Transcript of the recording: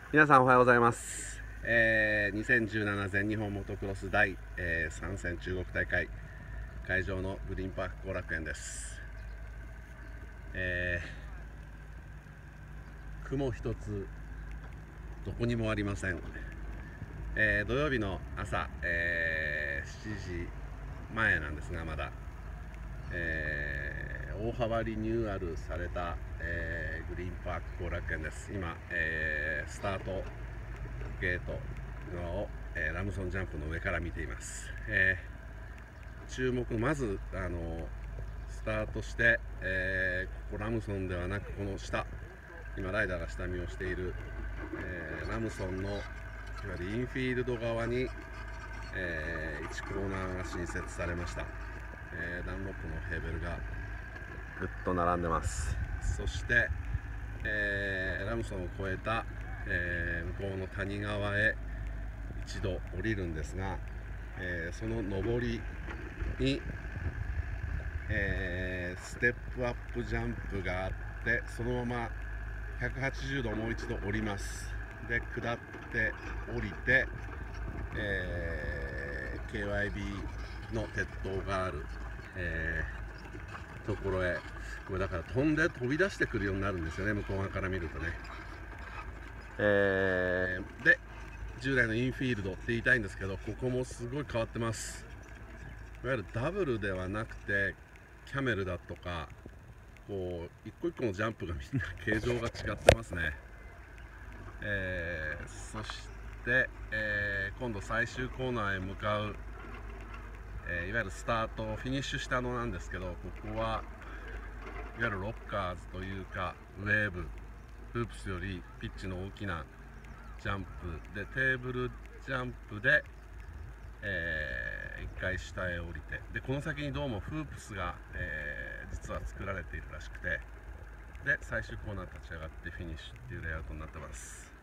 皆さんおはようございます。2017全日本モトクロス第、3戦中国大会会場のグリーンパーク後楽園です。雲一つどこにもありません。土曜日の朝、7時前なんですが、まだ、大幅リニューアルされた、グリーンパーク後楽園です。今、スタートゲートを、ラムソンジャンプの上から見ています。注目、まずスタートして、ここラムソンではなく、この下、今ライダーが下見をしている、ラムソンのいわゆるインフィールド側に、1コーナーが新設されました。ダンロップのヘーベルがぐっと並んでます。そして、ラムソンを越えた、向こうの谷側へ一度降りるんですが、その上りに、ステップアップジャンプがあって、そのまま180度もう一度降ります。で下って降りて、KYB の鉄塔がある、ところへ、これだから飛び出してくるようになるんですよね、向こう側から見るとね。で従来のインフィールドって言いたいんですけど、ここもすごい変わってます。いわゆるダブルではなくてキャメルだとか、こう一個一個のジャンプがみんな形状が違ってますね。そして、今度最終コーナーへ向かう、いわゆるスタートフィニッシュしたのなんですけど、ここはいわゆるロッカーズというかウェーブフープスよりピッチの大きなジャンプで、テーブルジャンプで、1回下へ降りて、でこの先にどうもフープスが、実は作られているらしくて、で最終コーナー立ち上がってフィニッシュっていうレイアウトになってます。